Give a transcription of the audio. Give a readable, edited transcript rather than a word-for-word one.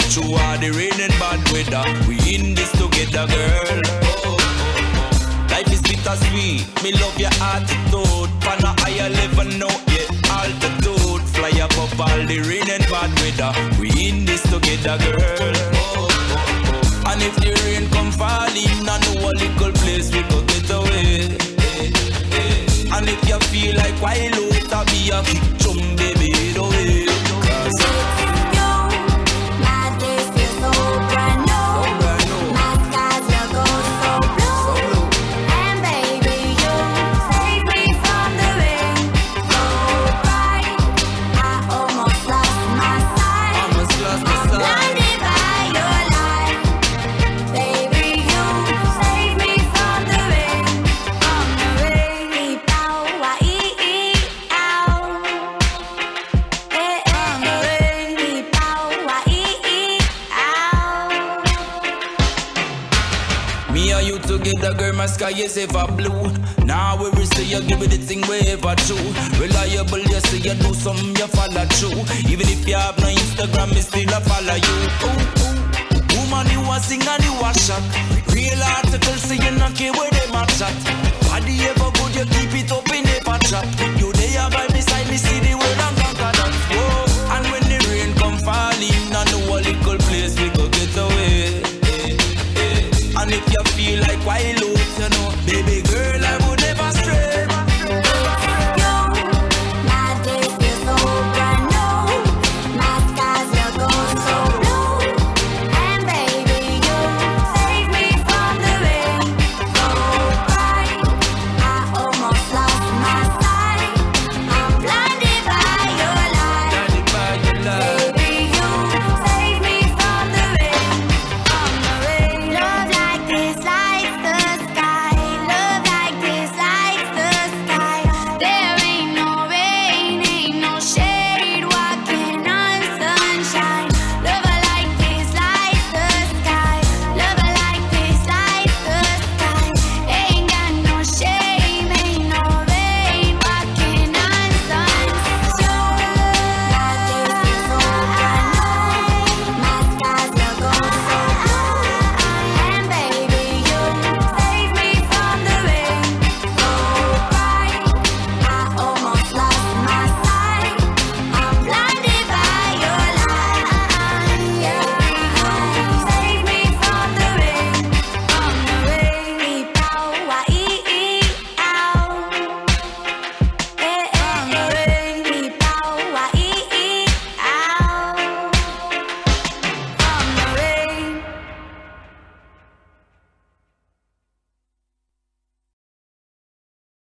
through all the rain and bad weather. We in this together, girl. Life is bittersweet. Me love your attitude. Pan a higher level now, yeah, altitude. Fly above all the rain and bad weather. We in this together, girl. And if the rain come falling, I know a little place we go get away. And if you feel like wild out, be a kick drum, baby, the way. The girl, my sky is ever blue. Now we say you give it the thing we ever true. Reliable, you say you do something, you follow through. Even if you have no Instagram, me still a follow you. Woman, you a sing and you a shot. Real articles say you not care where them a chat. Body